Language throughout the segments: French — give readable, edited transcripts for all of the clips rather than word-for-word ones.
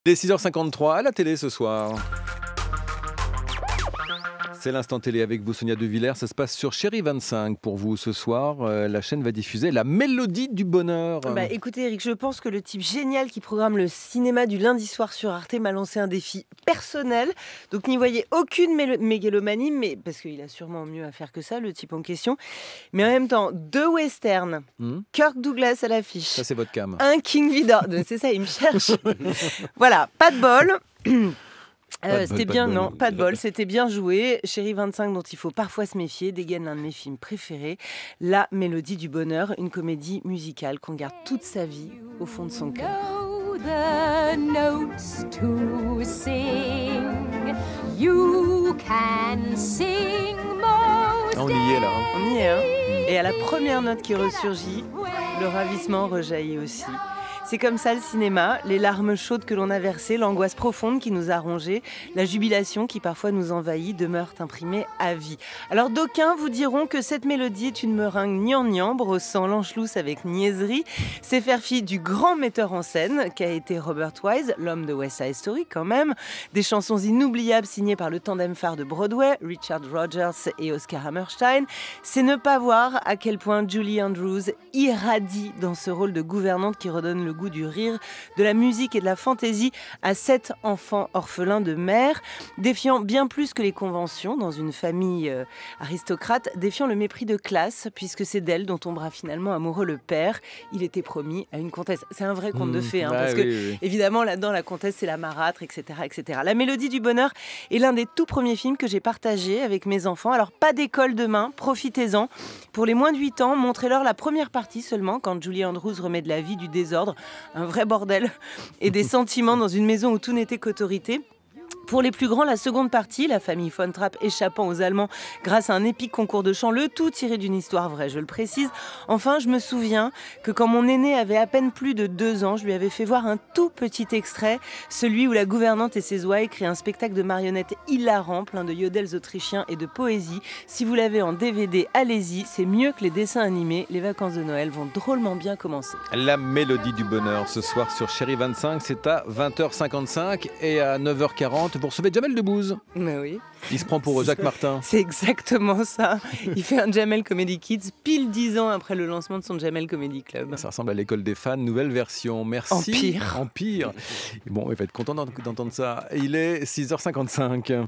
Il est 6h53 à la télé ce soir. C'est l'instant télé avec vous, Sonia De Villers. Ça se passe sur Chérie 25 pour vous ce soir. La chaîne va diffuser La Mélodie du bonheur. Écoutez Eric, je pense que le type génial qui programme le cinéma du lundi soir sur Arte m'a lancé un défi personnel. Donc n'y voyez aucune mégalomanie, mais parce qu'il a sûrement mieux à faire que ça, le type en question. Mais en même temps, 2 westerns, Kirk Douglas à l'affiche. Ça c'est votre cam. Un King Vidor. C'est ça, il me cherche. Voilà, pas de bol. C'était bien, non, pas de bol, c'était bien joué. Chérie 25, dont il faut parfois se méfier, dégaine l'un de mes films préférés, La Mélodie du bonheur, une comédie musicale qu'on garde toute sa vie au fond de son cœur. The notes to sing, you can sing most. On y est là. On y est, hein. Et à la première note qui ressurgit, le ravissement rejaillit aussi. C'est comme ça le cinéma, les larmes chaudes que l'on a versées, l'angoisse profonde qui nous a rongés, la jubilation qui parfois nous envahit demeurent imprimées à vie. Alors d'aucuns vous diront que cette mélodie est une meringue gnangnan, brossant l'anchelousse avec niaiserie. C'est faire fi du grand metteur en scène qu'a été Robert Wise, l'homme de West Side Story quand même. Des chansons inoubliables signées par le tandem phare de Broadway, Richard Rodgers et Oscar Hammerstein. C'est ne pas voir à quel point Julie Andrews irradie dans ce rôle de gouvernante qui redonne le goût du rire, de la musique et de la fantaisie à 7 enfants orphelins de mère, défiant bien plus que les conventions dans une famille aristocrate, défiant le mépris de classe, puisque c'est d'elle dont tombera finalement amoureux le père. Il était promis à une comtesse. C'est un vrai conte de fées, parce que évidemment là-dedans la comtesse c'est la marâtre, etc., etc. La Mélodie du bonheur est l'un des tout premiers films que j'ai partagé avec mes enfants. Alors pas d'école demain, profitez-en. Pour les moins de 8 ans, montrez-leur la première partie seulement, quand Julie Andrews remet de la vie, du désordre, un vrai bordel et des sentiments dans une maison où tout n'était qu'autorité. Pour les plus grands, la seconde partie, la famille Von Trapp échappant aux Allemands grâce à un épique concours de chant, le tout tiré d'une histoire vraie, je le précise. Enfin, je me souviens que quand mon aîné avait à peine plus de 2 ans, je lui avais fait voir un tout petit extrait, celui où la gouvernante et ses ouailles créent un spectacle de marionnettes hilarant, plein de yodels autrichiens et de poésie. Si vous l'avez en DVD, allez-y, c'est mieux que les dessins animés. Les vacances de Noël vont drôlement bien commencer. La Mélodie du bonheur ce soir sur Chérie 25, c'est à 20h55 et à 9h40. Vous recevez Jamel Debbouze. Mais oui. Il se prend pour Jacques Martin. C'est exactement ça. Il fait un Jamel Comedy Kids pile 10 ans après le lancement de son Jamel Comedy Club. Ça ressemble à l'école des fans, nouvelle version. Merci. Empire. Bon, il va être content d'entendre ça. Il est 6h55.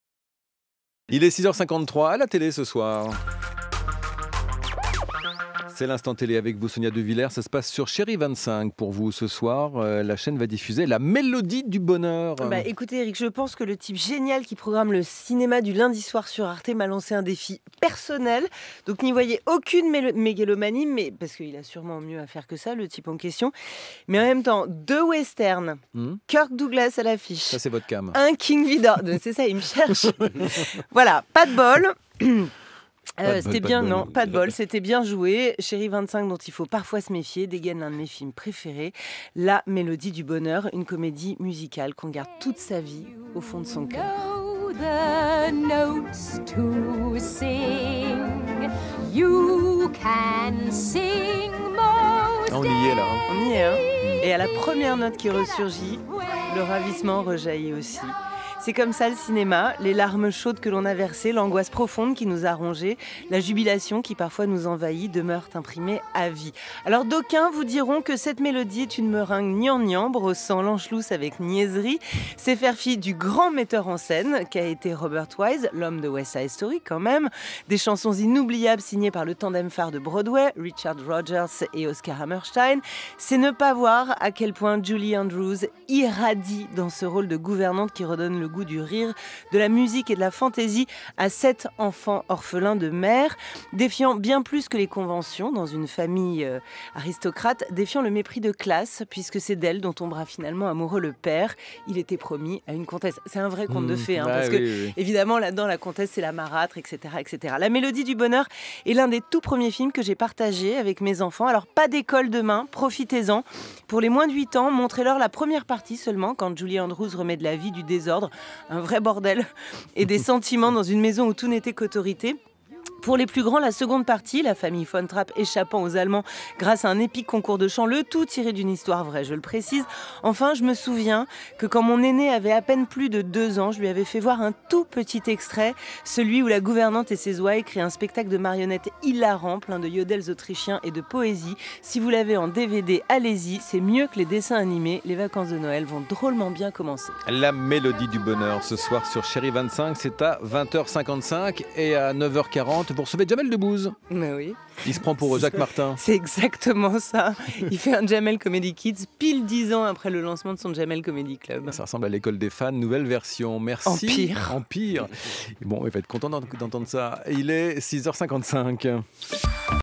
Il est 6h53 à la télé ce soir. C'est l'instant télé avec vous, Sonia De Villers. Ça se passe sur Chérie 25 pour vous ce soir. La chaîne va diffuser La Mélodie du bonheur. Écoutez Eric, je pense que le type génial qui programme le cinéma du lundi soir sur Arte m'a lancé un défi personnel. Donc n'y voyez aucune mégalomanie, mais parce qu'il a sûrement mieux à faire que ça, le type en question. Mais en même temps, 2 westerns, Kirk Douglas à l'affiche. Ça c'est votre cam. Un King Vidor. C'est ça, il me cherche. Voilà, pas de bol. C'était bien, non, pas de bol, c'était bien joué. Chérie 25, dont il faut parfois se méfier, dégaine l'un de mes films préférés, La Mélodie du bonheur, une comédie musicale qu'on garde toute sa vie au fond de son cœur. The notes to sing. You can sing most. On y est là. On y est, hein. Et à la première note qui ressurgit, le ravissement rejaillit aussi. C'est comme ça le cinéma, les larmes chaudes que l'on a versées, l'angoisse profonde qui nous a rongés, la jubilation qui parfois nous envahit demeurent imprimées à vie. Alors d'aucuns vous diront que cette mélodie est une meringue gnangnan, brossant l'anschluss avec niaiserie. C'est faire fi du grand metteur en scène qu'a été Robert Wise, l'homme de West Side Story quand même. Des chansons inoubliables signées par le tandem phare de Broadway, Richard Rodgers et Oscar Hammerstein. C'est ne pas voir à quel point Julie Andrews irradie dans ce rôle de gouvernante qui redonne le goût du rire, de la musique et de la fantaisie à 7 enfants orphelins de mère, défiant bien plus que les conventions dans une famille aristocrate, défiant le mépris de classe, puisque c'est d'elle dont tombera finalement amoureux le père. Il était promis à une comtesse. C'est un vrai conte de fées, parce que évidemment là-dedans la comtesse c'est la marâtre, etc., etc. La Mélodie du bonheur est l'un des tout premiers films que j'ai partagé avec mes enfants. Alors pas d'école demain, profitez-en. Pour les moins de 8 ans, montrez-leur la première partie seulement, quand Julie Andrews remet de la vie, du désordre, un vrai bordel et des sentiments dans une maison où tout n'était qu'autorité. Pour les plus grands, la seconde partie, la famille Von Trapp échappant aux Allemands grâce à un épique concours de chant, le tout tiré d'une histoire vraie, je le précise. Enfin, je me souviens que quand mon aîné avait à peine plus de 2 ans, je lui avais fait voir un tout petit extrait, celui où la gouvernante et ses ouailles créent un spectacle de marionnettes hilarant, plein de yodels autrichiens et de poésie. Si vous l'avez en DVD, allez-y, c'est mieux que les dessins animés. Les vacances de Noël vont drôlement bien commencer. La Mélodie du bonheur ce soir sur Chérie 25, c'est à 20h55 et à 9h40. Vous recevez Jamel Debbouze. Mais oui. Il se prend pour Jacques Martin. C'est exactement ça. Il fait un Jamel Comedy Kids pile 10 ans après le lancement de son Jamel Comedy Club. Ça ressemble à l'école des fans, nouvelle version. Merci. En pire. Bon, il va être content d'entendre ça. Il est 6h55.